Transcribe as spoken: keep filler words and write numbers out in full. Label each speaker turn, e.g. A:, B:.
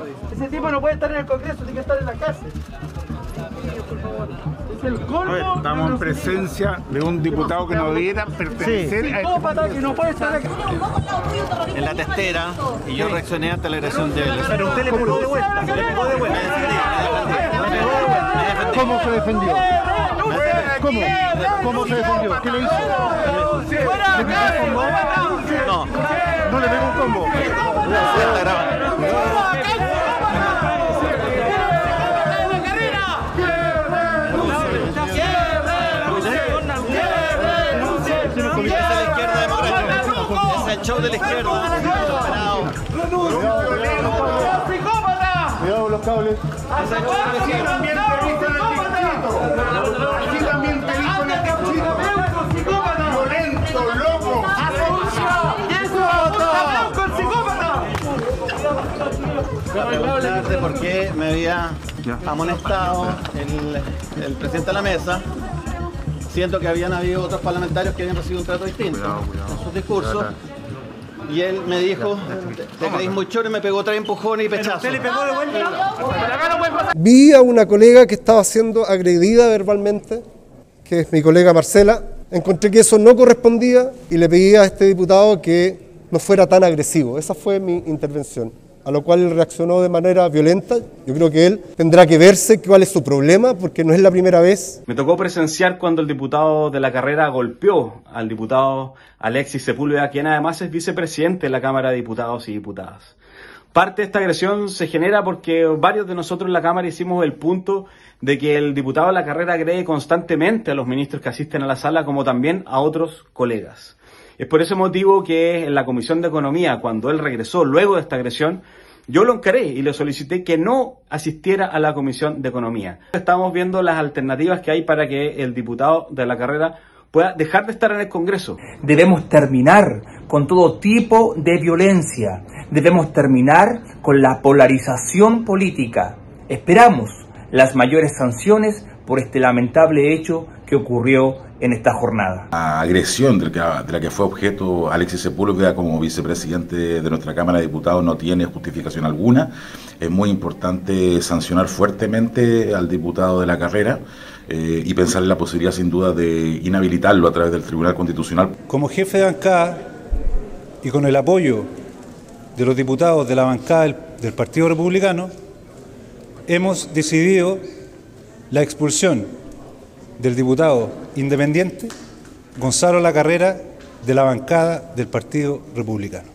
A: Ese tipo no puede estar en el Congreso, tiene que estar en la cárcel. Es el colmo.
B: Oye, estamos en presencia de un diputado que no debiera pertenecer
A: Sí.
B: a
A: Psicópata que no puede estar aquí.
C: En la testera, y yo reaccioné ante la agresión de él.
A: Pero usted le pegó de vuelta, le pegó de vuelta.
B: ¿Cómo se defendió? ¿Cómo? ¿Cómo se defendió? ¿Qué le hizo? ¿Le pegó un combo?
C: No.
B: ¿No le pegó un combo?
C: Está grabando. Es el show de la izquierda.
B: Cuidado con los cables. Así también te visto en el distrito. Así también te visto en el distrito. Violento, loco.
C: De por qué me había amonestado el, el presidente de la mesa. Siento que habían habido otros parlamentarios que habían recibido un trato distinto en sus discursos. Y él me dijo, te creís muy choro, y me pegó tres empujones y pechazos.
A: ¿Usted le pegó de vuelta?
D: Vi a una colega que estaba siendo agredida verbalmente, que es mi colega Marcela. Encontré que eso no correspondía y le pedí a este diputado que no fuera tan agresivo. Esa fue mi intervención, a lo cual él reaccionó de manera violenta. Yo creo que él tendrá que verse cuál es su problema, porque no es la primera vez.
E: Me tocó presenciar cuando el diputado de la carrera golpeó al diputado Alexis Sepúlveda, quien además es vicepresidente de la Cámara de Diputados y Diputadas. Parte de esta agresión se genera porque varios de nosotros en la Cámara hicimos el punto de que el diputado de la carrera agrede constantemente a los ministros que asisten a la sala, como también a otros colegas. Es por ese motivo que en la Comisión de Economía, cuando él regresó luego de esta agresión, yo lo encaré y le solicité que no asistiera a la Comisión de Economía. Estamos viendo las alternativas que hay para que el diputado de la carrera pueda dejar de estar en el Congreso.
F: Debemos terminar con todo tipo de violencia. Debemos terminar con la polarización política. Esperamos las mayores sanciones por este lamentable hecho que ocurrió en esta jornada.
G: La agresión de la, que, de la que fue objeto Alexis Sepúlveda como vicepresidente de nuestra Cámara de Diputados no tiene justificación alguna. Es muy importante sancionar fuertemente al diputado de la carrera eh, y pensar en la posibilidad sin duda de inhabilitarlo a través del Tribunal Constitucional.
H: Como jefe de bancada y con el apoyo de los diputados de la bancada del, del Partido Republicano, hemos decidido la expulsión del diputado independiente Gonzalo Lacarrera de la bancada del Partido Republicano.